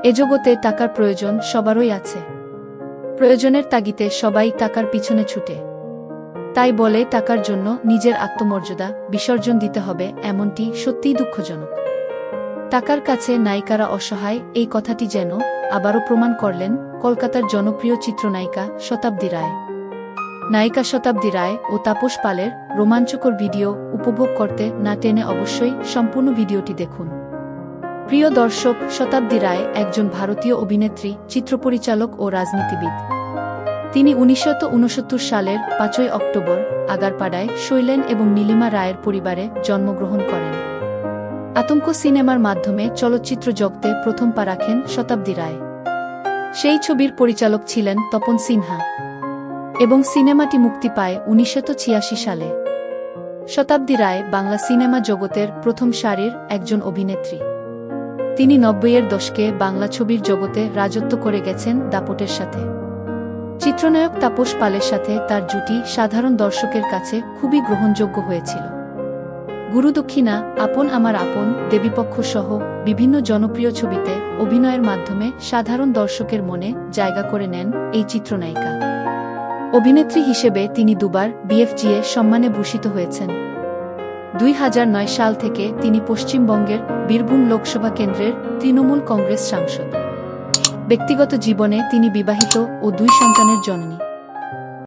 এ জগতে টাকার প্রয়োজন সবারই আছে। প্রয়োজনের তাগিদে সবাই টাকার পিছনে ছুটে। তাই বলে টাকার জন্য নিজের আত্মমর্যাদা বিসর্জন দিতে হবে, এমনটি সত্যিই দুঃখজনক। টাকার কাছে নায়িকারা অসহায়, এই কথাটি যেন আবারও প্রমাণ করলেন কলকাতার জনপ্রিয় চিত্রনায়িকা শতাব্দী রায়। নায়িকা শতাব্দী রায় ও তাপস পালের রোমাঞ্চকর ভিডিও উপভোগ করতে না টেনে অবশ্যই সম্পূর্ণ ভিডিওটি দেখুন। প্রিয় দর্শক, শতাব্দী রায় একজন ভারতীয় অভিনেত্রী, চিত্রপরিচালক ও রাজনীতিবিদ। তিনি 1969 সালের 5 অক্টোবর আগারপাড়ায় শৈলেন এবং নীলিমা রায়ের পরিবারে জন্মগ্রহণ করেন। আতঙ্ক সিনেমার মাধ্যমে চলচ্চিত্র জগতে প্রথম পা রাখেন শতাব্দী রায়। সেই ছবির পরিচালক ছিলেন তপন সিনহা এবং সিনেমাটি মুক্তি পায় 1986 সালে। শতাব্দী রায় বাংলা সিনেমা জগতের প্রথম সারির একজন অভিনেত্রী। তিনি 90-এর দশকে বাংলা ছবির জগতে রাজত্ব করে গেছেন দাপটের সাথে। চিত্রনায়ক তাপস পালের সাথে তার জুটি সাধারণ দর্শকের কাছে খুবই গ্রহণযোগ্য হয়েছিল। গুরুদক্ষিণা, আপন আমার আপন, দেবীপক্ষ সহ বিভিন্ন জনপ্রিয় ছবিতে অভিনয়ের মাধ্যমে সাধারণ দর্শকের মনে জায়গা করে নেন এই চিত্রনায়িকা। অভিনেত্রী হিসেবে তিনি দুবার বিএফজিএ সম্মানে ভূষিত হয়েছেন। 2009 সাল থেকে তিনি পশ্চিমবঙ্গের বীরভূম লোকসভা কেন্দ্রের তৃণমূল কংগ্রেস সাংসদ। ব্যক্তিগত জীবনে তিনি বিবাহিত ও 2 সন্তানের জননী।